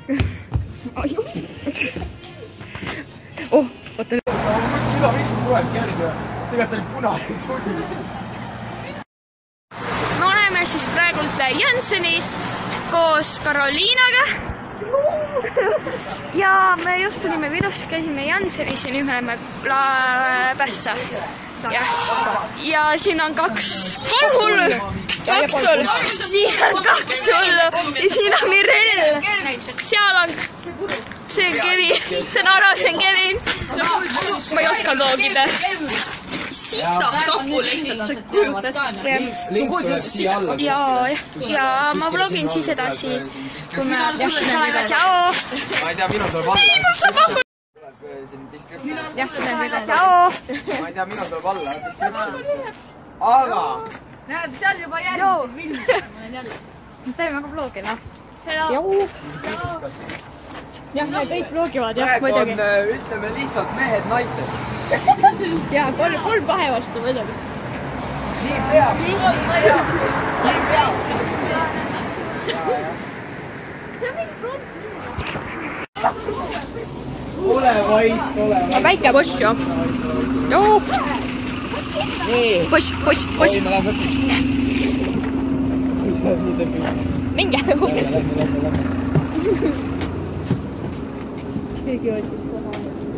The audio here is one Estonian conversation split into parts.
Oh, oota. Mida vittu tulebki järgi? Tegelikult oli punane tuli. Me oleme siis praegult Janssenis koos Karoliinaga. Ja me just tulime Virust, käisime Janssenis ja nüüd me läheme Pässa. Ja siin on kaks hullu. Siin on kaks hullu. Ja siin on Mirel. Seal on see Kevin. See on Aro, see on Kevin. Ma ei oska loogida. Ja ma vlogin siis edasi. Kui me oleme tšau. Ma ei tea, minul tuleb alla. Jah, seda on väga tšau. Ma ei tea, minul tuleb alla descriptionisse. Aga! Näeb, seal juba järgmised filmid. Me teeme aga vlogi, noh. Jah, me kõik vlogivad, jah, muidugi. Praegu on, ütleme lihtsalt mehed naistest. Ja, kolm kahe vastu muidugi. Nii peab. Nii peab. Ole vait, ole vait. Väike push, ju. Joo. Nii. Push. Oi, me läheme lõpuks. Minge. Lähme. Keegi võttis koha.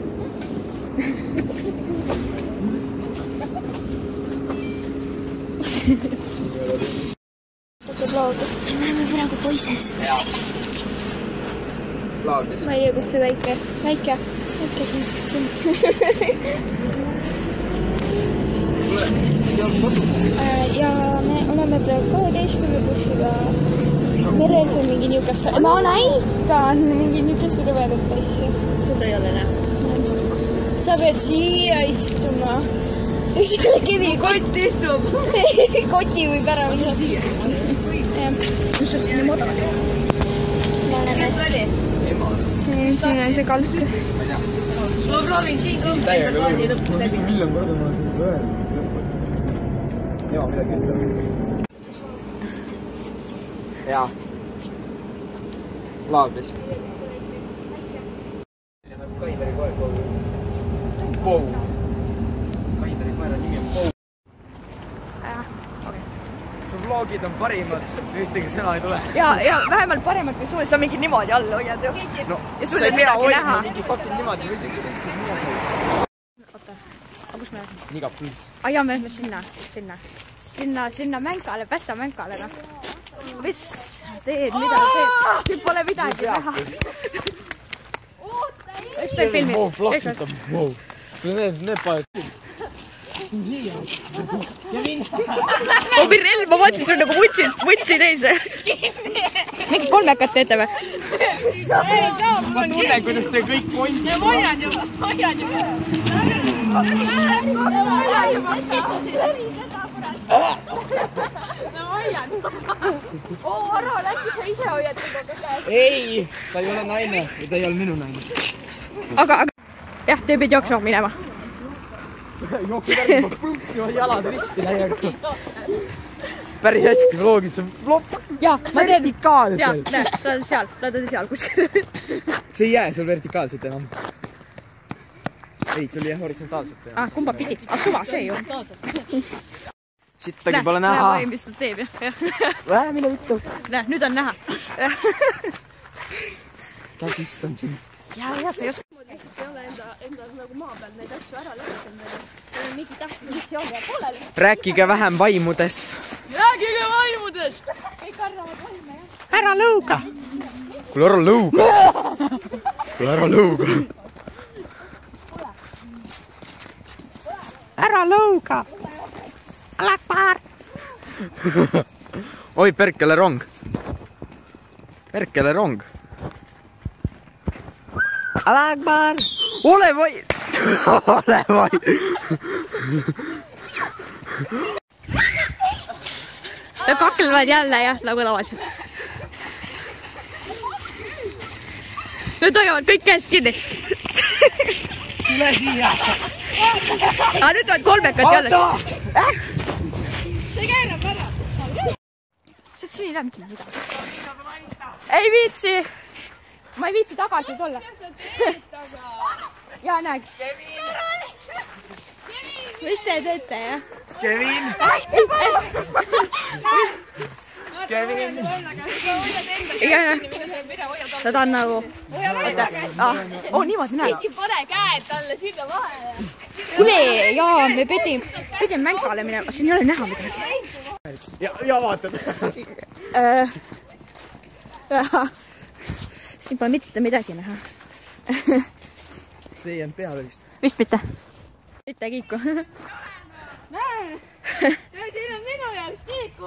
Me oleme praegu poises. Laagris. Ma ei tea, kus see väike siin. Ja me oleme praegu 12 bussiga. Merel on mingi niukest... Ma näitan mingi niukest rõvedat asja. Seda ei ole näha. Sa pead siia istuma. Selle kivi kott istub. Koti võib ära minna. Kus sa sinna madal? Kes oli? Siin on see kalk. Ma proovin siin kõmpäida kaardi lõppu läbi. Miljon korda ma olen seda öelnud. Jaa, midagi ütleme. Jaa. Laagris. Kaidari koer Pou. Kaidari koera nimi on Pou. Su vlogid on parimad, ühtegi sõna ei tule. Ja vähemalt paremat kui sul, sa mingi niimoodi all hoiad ju. No, ja sul ei midagi näha. Mingi fucking niimoodi võideks. Oota, aga kus me läheme? Niga pluss. Ai jaa, me lähme sinna mängale, Pässa mängale, noh. Mis teed, mida teed? Siin pole midagi näha. Üks teeb filmi. Wow, plaksutab. Wow. Need paljad. Mirel, ma vaatasin sul nagu vutsi teise. Mingi kolmekat teete või? Ma tunnen, kuidas te kõik kondi. Ja ma hoian juba. Oo, Aro, äkki sa ise hoiad juba käes? Ei, ta ei ole naine ja ta ei ole minu naine. Aga jah, te pidi jooksma minema. Jooksid ära, ma plõksima jalad risti täiega. Päris hästi vlogid, sa Jaa, ma teen. vertikaalselt. Jaa, näe, nad on seal kuskil. See ei jää sul vertikaalselt enam. Ei, sul jää horisontaalselt enam. Kumba pidi? Suva, see ju. Sittagi pole näha. Näe, mis ta teeb, jah. Mine vittu. Näe, nüüd on näha. Takistan sind. Ja, sa ei oska. Ei ole enda nagu maa peal neid asju ära lõpetanud. Meil on mingi tähtne missioon ja pooleli. Rääkige vähem vaimudest. Rääkige vaimudest! Kõik arvavad vaime, jah. Ära lõuga. Kuule, ära lõuga. Ära lõuga. Alakbar. Oi, perkele rong. Alakbar. Ole vai. Nad kaklevad jälle, jah, nagu tavaliselt. Nüüd hoiavad kõik käest kinni. Tule siia. Aga nüüd on kolmekat jälle. See käinab ära. See siin ei lähe mitte midagi. Ei viitsi. ma ei viitsi tagasi tulla. Ja näeks. Mis te teete, jah? Kevin! Kevin! Ta on nagu... niimoodi näed. Pane käed talle sinna vahele. Kuule, jaa, me pidime mängale minema. Siin ei ole näha midagi. Ja vaatad. Siin pole mitte midagi näha. See ei olnud peale vist. Vist mitte. Mitte kiiku. Näe! Siin on minu jaoks kiiku.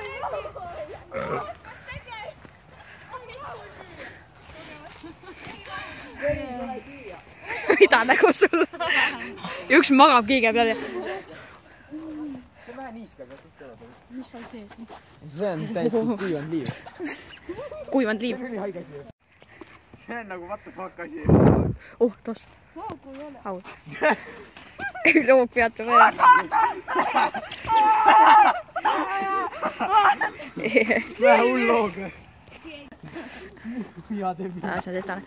Mida nägu sul? Üks magab kiige peal. See on vähe niiskaga. Mis on sees? See on täiesti kuivand liiv. Kuivand liiv. See on haige asi. See on nagu what the fuck asi. Tos. Hoogu ei ole. Au. Loog peatu peale. Vähe hull loog. Ja teeb mida. Sa teed talle.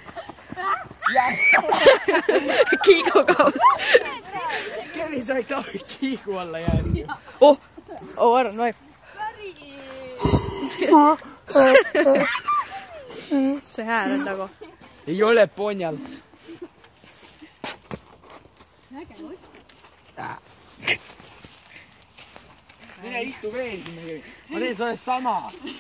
Kiigu kaus. Kevin, sa ei taha kiigu alla jäänud. Arvan, vaib. See hääl on nagu. Ei ole ponjal. Mine istu veel sinna, Kevin. Ma teen sulle sama.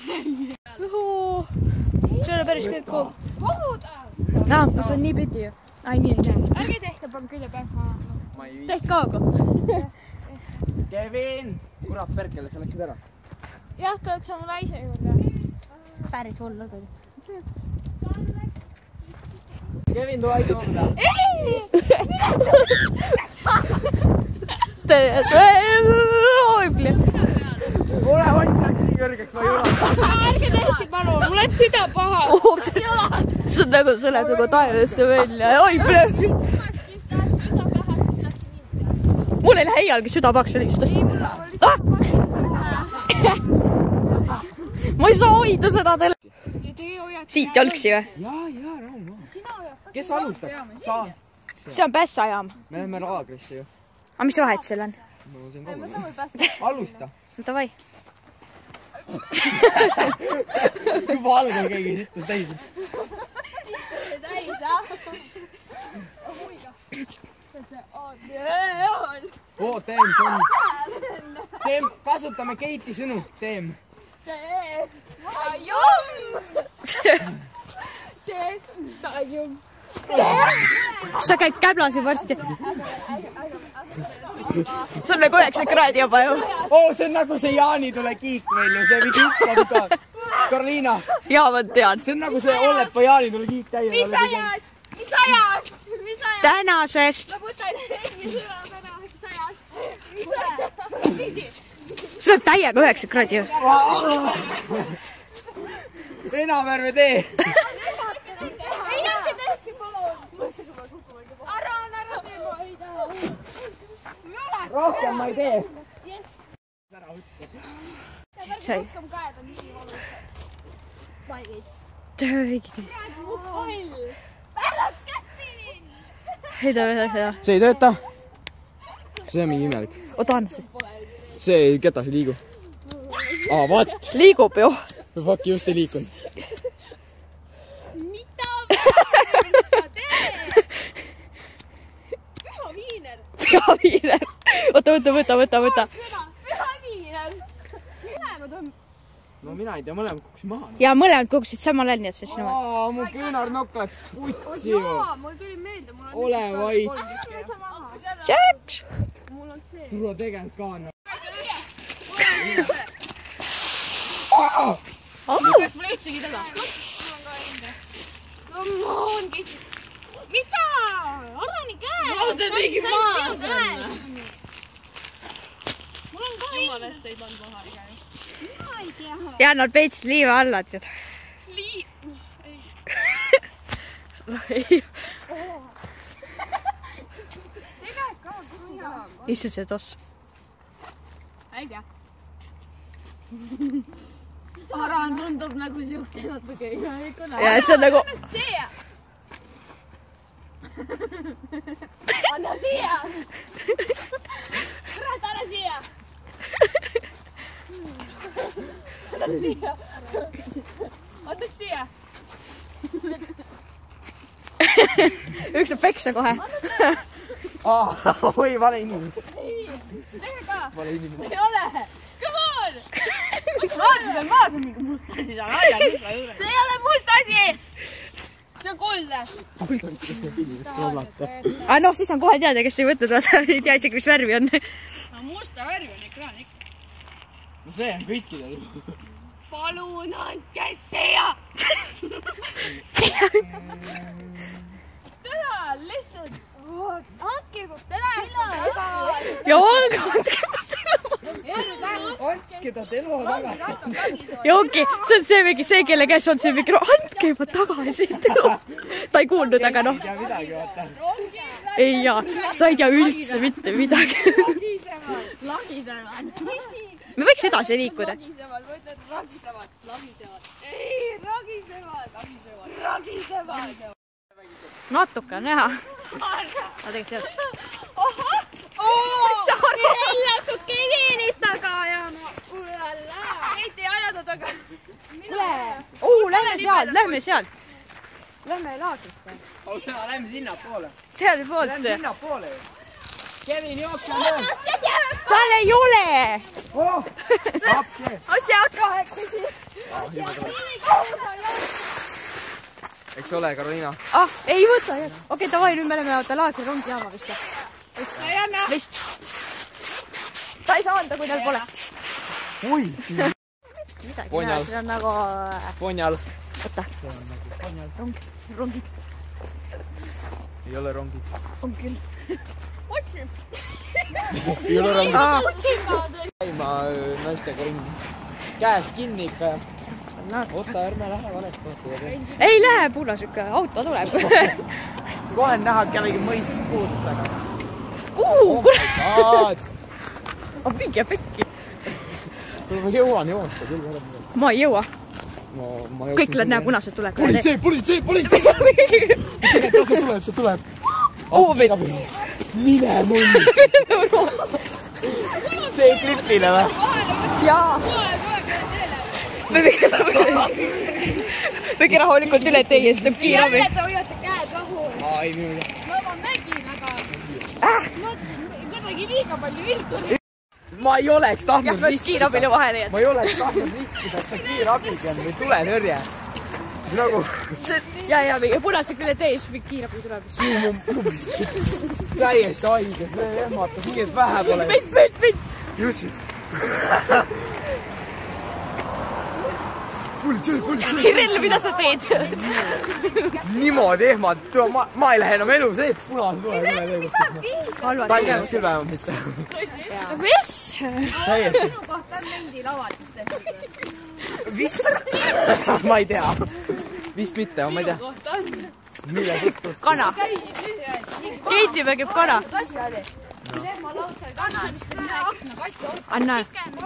See ole päris kõik kuum. Kas on nii pidi ju? Ai, nii ei näe. Ärge tehke palun külje peal. Tehk kaagu. Kevin! Kurat perkele, sa läksid ära. Jah, ta oled sa mu naise juurde. Päris hullu küll. Kevin, tule aita vaadata. Ole vait, sa läks nii kõrgeks, ma ei ole. Ärge tehke palun, mul on süda paha. See on nagu, sa lähed nagu taevesse välja. Oi, plöövi. Mul ei lähe iialgi süda paks lihtsalt. Ma ei saa hoida seda teile. Siit jalgsi või? Jaa, rahu. Kes alustab? Sa. See on pässajaam. Me läheme laagrisse ju. Aga mis vahet seal on? No see on kaugel. Alusta. No davai. Juba algab keegi sittus täis. Teem, see on. Teem, kasutame Keiti sõnu. Teem. Sa käid käblasi varsti. See on nagu 9 kraadi juba ju. See on nagu see Jaanitule kiik meil ju, see vidi hüppab ka. Karoliina. Jaa, ma tean. See on nagu see Ollepa Jaanitule kiik täie. Mis ajast? Tänasest. Ma võtan hengi sõna tänaseks ajast. See läheb täiega 9 kraadi ju. Enam ärme tee. Ei ärge tehke palun. Ära tee, ma ei taha. Rohkem ma ei tee. Sai. Rohkem käed on nii valusad. Ära kättin! Ei ta. See ei tööta. See on mingi imelik. Oota, anna see. See ketas ei liigu. Vaat. Liigub ju. Fuck, just ei liikunud. Mida sa teed? Püha viiner! Püha viiner. Oota. Püha viiner! Mõlemad on... No mina ei tea, mõlemad kukkusid maha. Ja mõlemad kukkusid samal ajal, nii et siis sinu. Mu küünarnokk läks putsi ju. Jaa, mul tuli meelde, mul on... Ole vait. Tšeks! Mul on see. Tule tegelikult ka anna. Kas mul ühtegi teda? Come on! Mida? Ole nii käe! Ma olen mingi maas on. Mul on ka jumalast ei pannud maha iga ju. Mina ei tea. Ja nad peitsid liiva alla, tead. Issu see toss. Ei tea. Aran tundub nagu siuke natuke imelikuna. Ja see on nagu... Anna siia! Kurat, anna siia! Anna siia! Anna siia! Üks saab peksa kohe. Oi, vale inimene. Teeme ka! Vale inimene. Ei ole! Come on! vaata seal maas on mingi must asi seal aia nurga juures. See ei ole must asi! See on kuldne! Noh, siis on kohe teada, kes ei võtnud, vaata ei tea isegi, mis värvi on. no musta värvi on ekraan ikka. No see on kõikidel. Palun andke siia! Täna lihtsalt andke mu telefon tagasi! Ja andke ta telo taga. ja ongi, see on see mingi see, kelle käes on see mikro, andke juba tagasi. Ta ei kuulnud, aga noh. Ei tea midagi, vaata. Ei ja, sa ei tea üldse mitte midagi. Lagisevad! Me võiks edasi liikuda. Ragisevad, ma ütlen ragisevad! Ei, ragisevad! Natuke on näha. Ma tegelikult ei Ohah! Jälle kivinit taga ajama! Keiti ajada taga! Lähme sealt. Lähme laagrisse. Lähme sinnapoole. Seal poolt. Lähme sinnapoole. Kevin, jookse löö. Tal ei ole. Oh, appi. Asja kahekesi! Eks ole, Karoliina? Ei võta. Okei, davai, nüüd me oleme oota laagri rongijaama vist. Vist. Ta ei saa anda, kui tal pole. Oi! Midagi Ponjal. näha, see on nagu... Ponjal. Oota. Rongid. Ei ole rongid. On küll. Ei ole rongid. Käima naistega ringi. Käes kinni ikka. Oota, ärme lähe valest kohta. Ei lähe, puulasükke, auto tuleb. Kohe on näha, et kellegi mõistust puudub taga. Kurat! On mingi pekki. Ma jõuan joosta küll. Ma ei jõua. Kõik läheb näe punased tuleb. Politsei! See tuleb. Mine mulle! See ei klipile või? Jaa. Me võime rahulikult üle teie, siis tuleb kiirabi. Jälle te hoiate käed rahul! Ai, minu. No ma nägin, aga... Kuidagi liiga palju viltu. Ma ei oleks tahtnud Jah, võiks kiirabile vahele jätta. Ma ei oleks tahtnud riskida, et see kiirabiga on või tuletõrje. See nagu... Ja, mingi punased üle tee, siis mingi kiirabi tuleb. Täiesti haige, see ehmatab, nii et vähe pole. Mint. Just. Politsei! Kirell, mida sa teed? Niimoodi ehmatab, ma ei lähe enam elu sees, punase tule. Tallinnas küll vähemalt mitte. Mis? Täiesti. Minu kohta on mingi lavaldus tehtud. Vist? Ma ei tea. Vist mitte, ma ei tea. Minu kohta on. Mille tõttu? Kana. Keiti mängib kana. See ma laudse kana, mis te näe akna katsi otsa. Anna.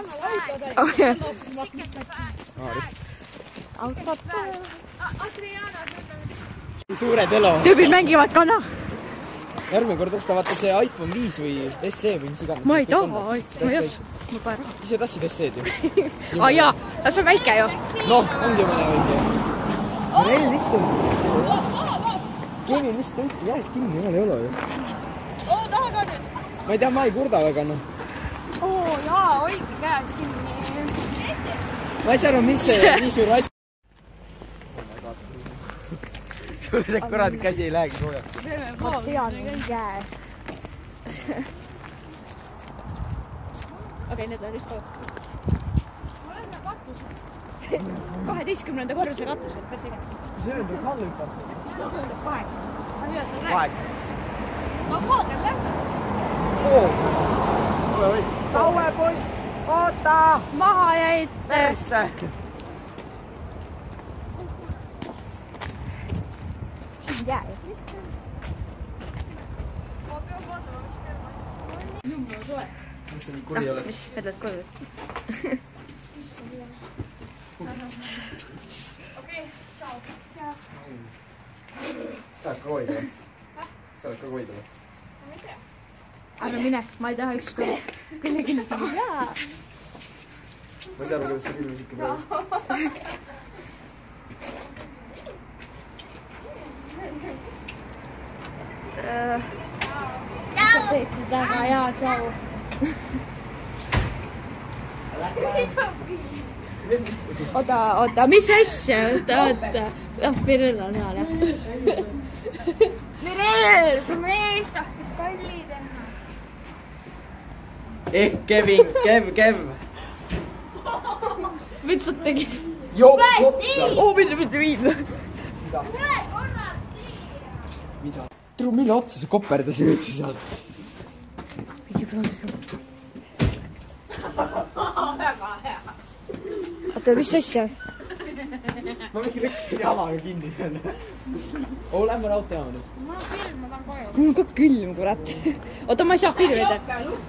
Adriana, Suured elo. Tüübid mängivad kana. Järgmine kord osta vaata see iPhone 5 või SE või mis iganes. Ma ei taha, ma ei oska. Ma kohe raha. Ise tahtsid SE-d ju. Jaa, see on väike ju. Noh, ongi mõne väike. Meil lihtsalt... Kevin lihtsalt võtti käes kinni, ei ole ju. taha ka nüüd. Ma ei tea, ma ei kurda väga, noh. Jaa, hoidke käes kinni. Ma ei saa aru, mis see nii suur asi. Sul see kuradi käsi ei lähegi kohe. Ma tean, on käes. Okei, need on lihtsalt. Oleme katusel. 12. korruse katusel, päris äge. See on teil kallukad. 8. Mida sa räägid? Aeg. Ma poodan lähe. Kaue poiss, oota! Maha jäid. Persse! Siin jää. Ma pean vaatama, mis terve. Miks sa nii kuri oled? Mis, mõtled koju? Okei, tšau. Saad ka hoida? sa oled ka koidu või? Ära mine, ma ei taha ükskord kellegi näha. ma ei saa aru, kuidas sa filmis ikka praegu. Sa teed seda väga hea, tšau. Oota, mis asja? Oota. Pirel on hea, jah. Mirel, su mees tahtis palli teha. Kevin, Kev. Vitsad tegi. Jopsa. Mitte viin. Tule korraks siia. Mida? Tru, mille otsa sa koperdasid üldse seal? Väga hea. Oota, mis asja? ma mingi rikkusin jalaga kinni seal. Lähme raudteejaama nüüd. Ma tahan koju. Mul on ka külm, kurat. Oota, ma ei saa filmida.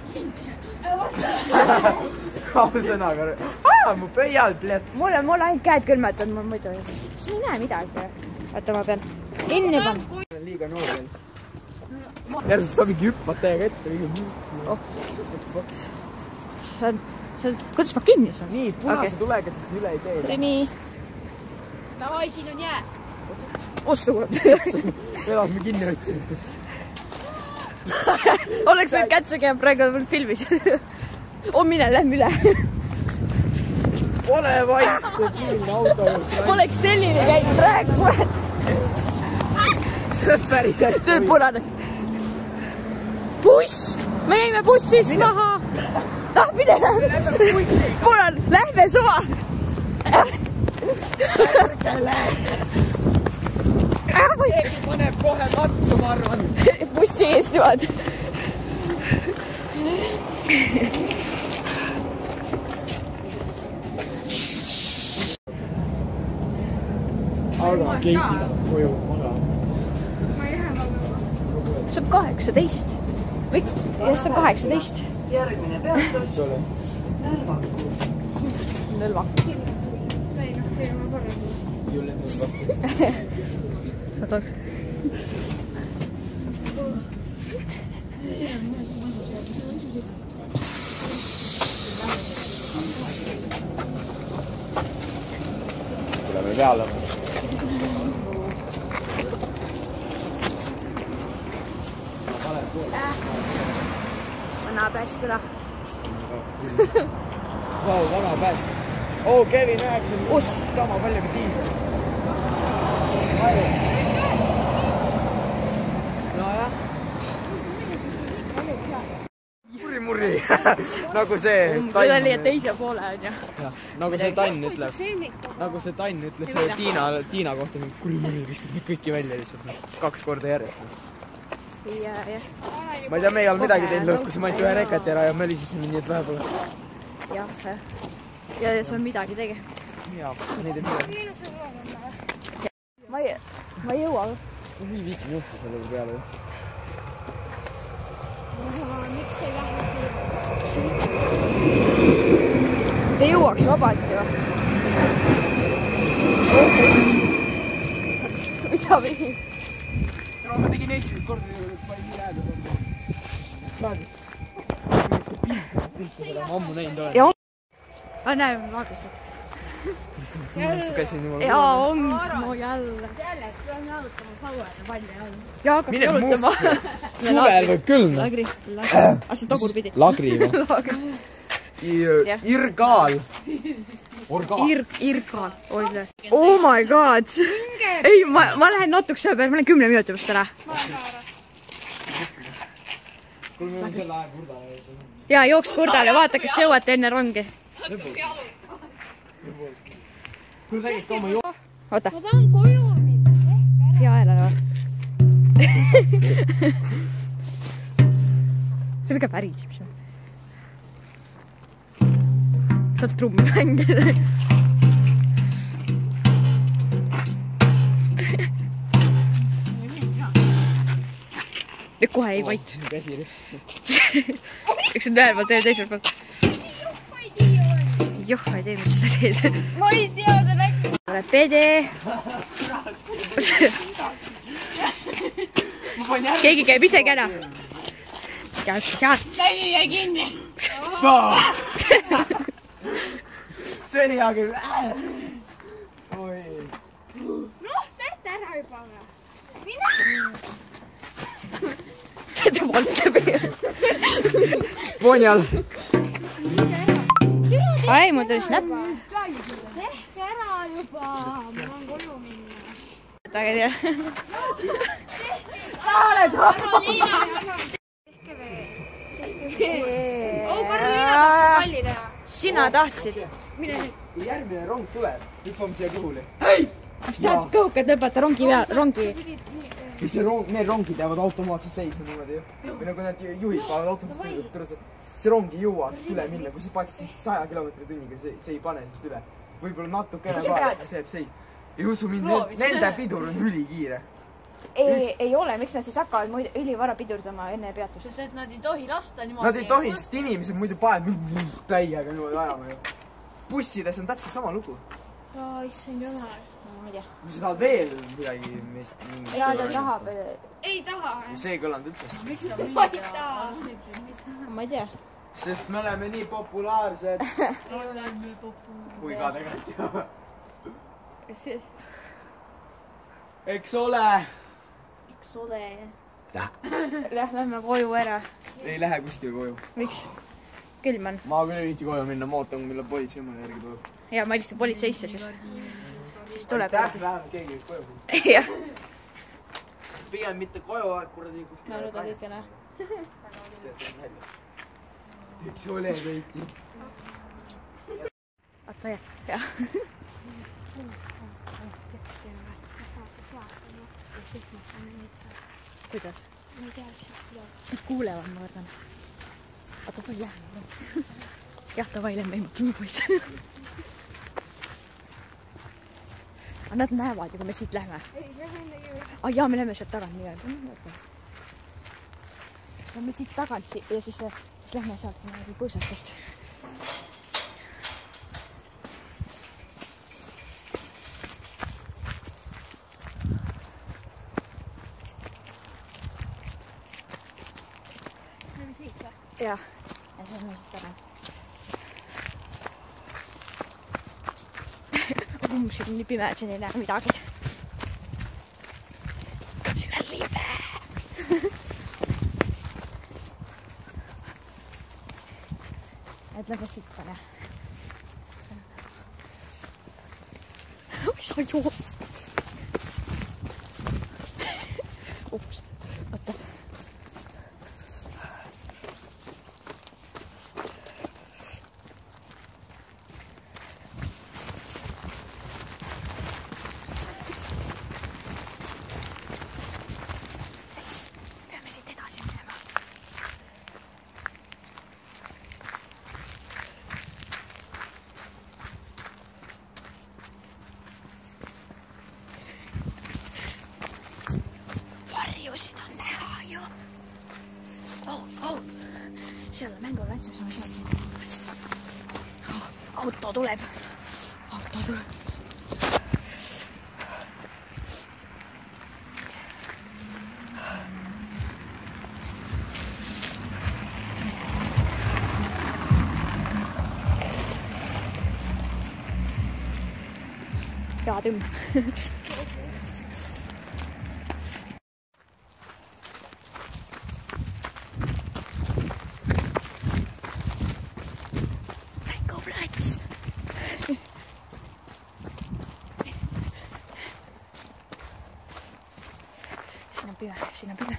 Ausõnaga. Mu pöial plet. Mul on ainult käed külmetanud, mul muidu ei näe midagi. Oota, ma pean kinni panna. Liiga noor veel. Järgselt sa mingi hüppad täiega ette. Kuidas ma kinni saan? Nii, punase tulega siis üle ei tee. Remi. Davai, siin on jää. Ossu, kurat. Vedas me kinni võtsime. Oleks võinud kätsega praegu filmis. Mine, lähme üle. Ole vait, kiilne auto. Oleks selline käinud praegu, kurat. See on päris hästi. Tööd punane. Buss! Me jäime bussist maha. Mine lähme. Punane, lähme suva. Keegi paneb kohe katsu, ma arvan. Bussi eest niimoodi. Aga Keiti tahab koju magama. See on 18. Või? Jah, see on 18. Mis ole? Nõlvak. Julle nõlvak. Sa toeks. Tuleme peale. Vana Pääsküla. Vau, vana Pääsküla. Kevin 9. Sama palju kui diisel. Nojah. Murri. Nagu see Meil oli teise poole on ju. Nagu see Tann ütleb. Nagu see Tann ütles Tiina kohta. Kurimurri viskas meid kõiki välja lihtsalt. 2 korda järjest. Ma ei tea, me ei olnud midagi teinud lõhkus, ma ainult ühe rekati ära ja me olisime nii, et vähe pole. Jah. Ja see on midagi tege. Jaa, neid ei midagi. Ma ei jõua. Nii viitsin juhtu selle peale. Te jõuaks vabalt ju. Mida või? Ma tegin esimest korda, et ma ei nii lähedal olnud. Ma ammu näinud olen. Näe, ma vaatasin. Käisin juba. Jaa, on. No jälle. Jälle, pean jalutama sauele palju jälle. Ja hakkab jalutama. Suvel võib küll. Lagri. Asi tagurpidi. Lagri või? Irgaal. Irgaal. Oh my god. Ei, ma lähen natukese peale, ma lähen 10 minuti pärast ära. Kuule, me võime selle aja kurdale. Jaa, jooks kurdale, vaata, kas jõuate enne rongi. Kuule, räägid ka oma joo... Oota. Ma tahan koju minna. Hea hääl ära. See oli ka pärisib. Sa oled trummi mängida. Nüüd kohe ei vait. Eks see näärvad teie teiselt poolt. Joh, ma ei tea, mis sa teed. Ma ei tea, ta läks. Ole pede. keegi käib isegi ära. käib seal. Läbi jäi kinni. see oli hea küll. oi. Noh, tehte ära juba. Mine. see valkeb. Ponjal. ai, mul tuli snap. Tehke ära juba. Mul on koju minna. aga tea. Karoliina tahtis palli teha. sina tahtsid. kui järgmine rong tuleb, hüppame siia kõhuli. tahad kõhukad tõmbata rongi peal, rongi. Need rongid jäävad automaatselt seisma niimoodi ju. või nagu need juhid panevad automaatselt. See rong ei jõua üle minna, kui sa paned siis 100 km/h, see ei pane siis üle. võib-olla natukene ka, see jääb seis. ei usu mind, nende pidur on ülikiire. ei ole, miks nad siis hakkavad muidu ülivara pidurdama enne peatust? Sest et nad ei tohi lasta niimoodi. Nad ei tohi, sest inimesed muidu panevad täiega niimoodi ajama ju. bussides on täpselt sama lugu. Issand jumal. ma ei tea. kui sa tahad veel midagi meist... ja ta tahab. Ei taha. see ei kõlanud üldse. Ma ei taha. ma ei tea. sest me oleme nii populaarsed. kui ka tegelikult ju. eks ole. eks ole. Lähme koju ära. ei lähe kuskile koju. miks? külm on. ma küll ei viitsi koju minna, ma ootan, millal politsei mulle järgi tuleb. ja ma helistan politseisse siis tuleb. Läheme keegi koju. jah. pigem mitte koju, kuradi kuskile. no nüüd on kõikene. eks ole veidi. oota jah. kuidas? ma ei tea, mis nad kuulevad, ma arvan. oota, või lähme. jah, davai, lähme ehmatame poiss. aga nad näevad ju, kui me siit lähme. aa jaa, me lähme sealt tagant nii-öelda. lähme siit tagant ja siis lähme sealt niimoodi põõsastest. jah, ja see on lihtsalt ära. umbes nii pime, et siin ei näe midagi. siin on libe. et lähme siit pane. ei saa joosta. ups, oota. varjusid on näha ju. seal on mänguvälts, mis on seal. auto tuleb. hea tümm. Siinä on pime.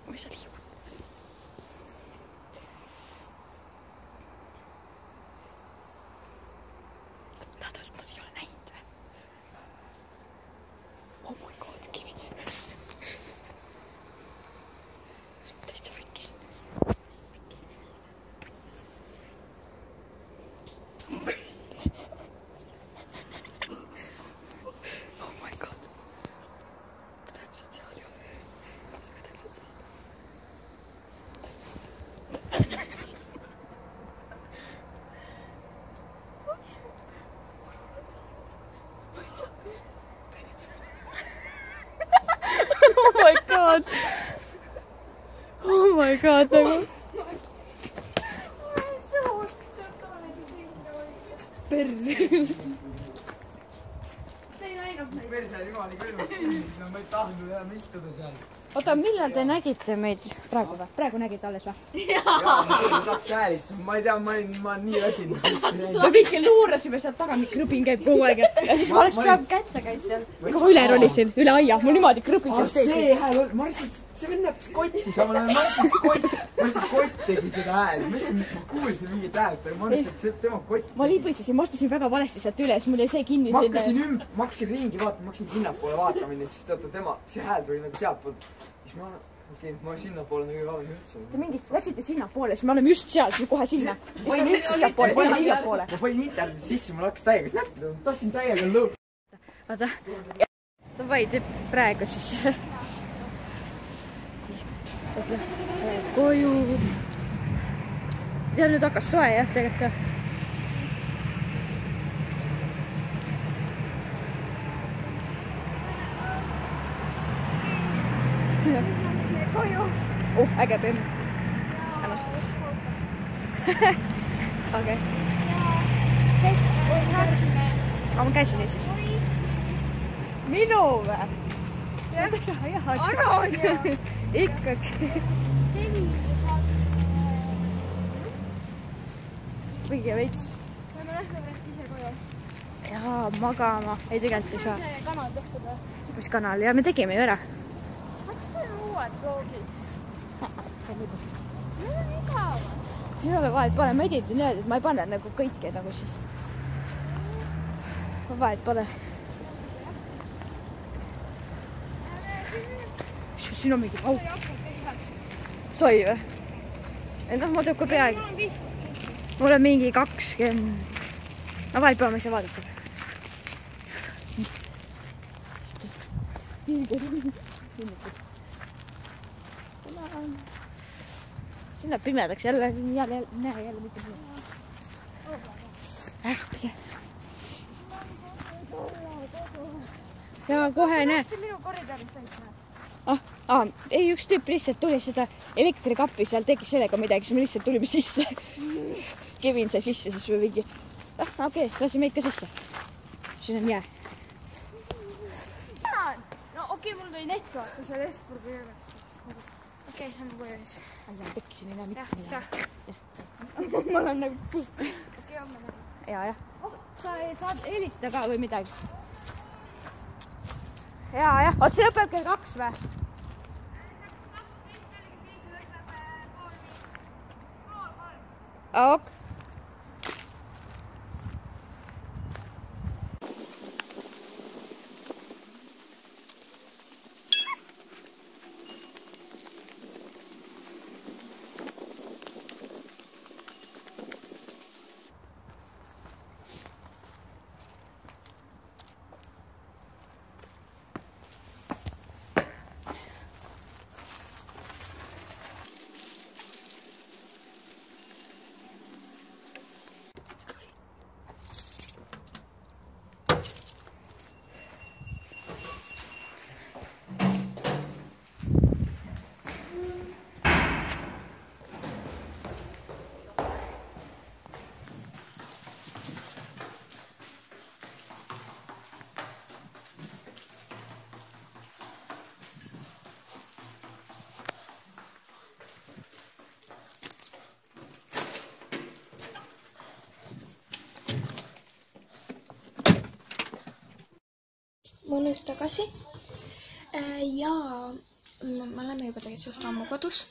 ma ei saa liiga. Nad ei ole näinud või? Oh my god, kivi. Täitsa võkkis. Oh my god. Ta täpselt seal ju. See täpselt seal. Oh my god. Oh my god, nagu. Perli. perse oli jumali külmas, no ma ei tahtnud enam istuda seal. Oota, millal te nägite meid praegu või? Praegu nägite alles või? Jaa, ma tahaks häälitsema, ma ei tea, ma olen nii väsinud. Me kõik luurasime sealt taga, krõbin käib kogu aeg ja siis ma oleks peaaegu kätsa käinud seal. Kui ma üle ronisin, üle aia, mul niimoodi krõbin seal sees. See hääl oli, ma arvasin, et see vend näeb kotti samal ajal, ma arvasin, et kott tegi seda hääl. Ma kuulsin mingit häält, ma arvasin, et see tema kott. Ma libisesin, ma astusin väga valesti sealt üle, siis mul jäi see kinni. Ma hakkasin ringi vaatama, ma hakkasin sinnapoole vaatama minna, siis teata tema, see hääl tuli nagu sealtpoolt. Siis ma sinnapoole nagu ei vaadanud üldse. Te mingid läksite sinnapoole, siis me oleme just seal, kohe sinna. Ma panin internetis sisse, mul hakkas täiega snäppida, ma tahtsin täiega lõu. Vaata, davai, teeb praegu siis. Koju. Ja nüüd hakkas soe jah, tegelikult ka. Koju. Äge pemm. Okei. Ma käisin lihtsalt. Minu või? Mida sa ajad? Aron ja. Ikkagi. Kõige veits. Me lähme pärast ise koju. Jaa, magama. Ei, tegelikult ei saa. Kanal tehtud või? Mis kanal? Ja me tegime ju ära. Uued vloogid. Need on igavad. Ei ole vahet, pane. Ma editin öelda, et ma ei pane nagu kõike nagu siis. Vahet pole. Siin on mingi auk. Soi või? Noh, mul saab ka peaaegu. Mul on mingi 20. No vahet pole, ma ei saa vaadata. Siin läheb pimedaks jälle näe jälle mitte midagi. Ja kohe näe. Minu koridoris said näha. Ei, üks tüüp lihtsalt tuli seda elektrikappi seal, tegi sellega midagi, siis me lihtsalt tulime sisse. Kevin sai sisse, siis me mingi... Okei, lasi meid ka sisse. Siin on jää. No okei, mul tuli net vaata seal Esburgi juures. Okei, see on koju siis. Alla pekkisin ei näe mitte midagi. Ma olen nagu puh. Okei, homme näeme. Jaa. Sa saad helistada ka või midagi? Jaa. Oot, see lõpeb kell 2 või? Ok. Ma olen nüüd tagasi ja me oleme juba tegelikult suht ammu kodus.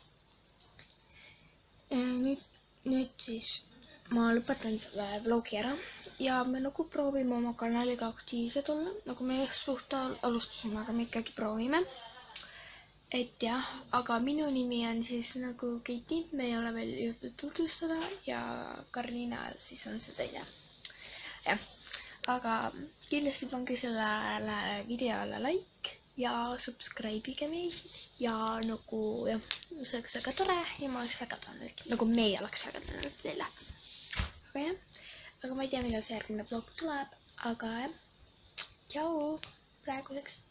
Nüüd siis ma lõpetan selle vlogi ära ja me nagu proovime oma kanaliga aktiivsed olla, nagu me suht alustasime, aga me ikkagi proovime. Et jah, aga minu nimi on siis nagu Keiti, me ei ole veel jõudnud tutvustada ja Karliina siis on see teine. Jah, aga kindlasti pange sellele videole like ja subscribe'ige meid ja nagu jah, see oleks väga tore ja ma oleks väga tänulik, nagu meie oleks väga tänulik teile. Aga jah, aga ma ei tea, millal see järgmine vlog tuleb, aga jah, tšau praeguseks.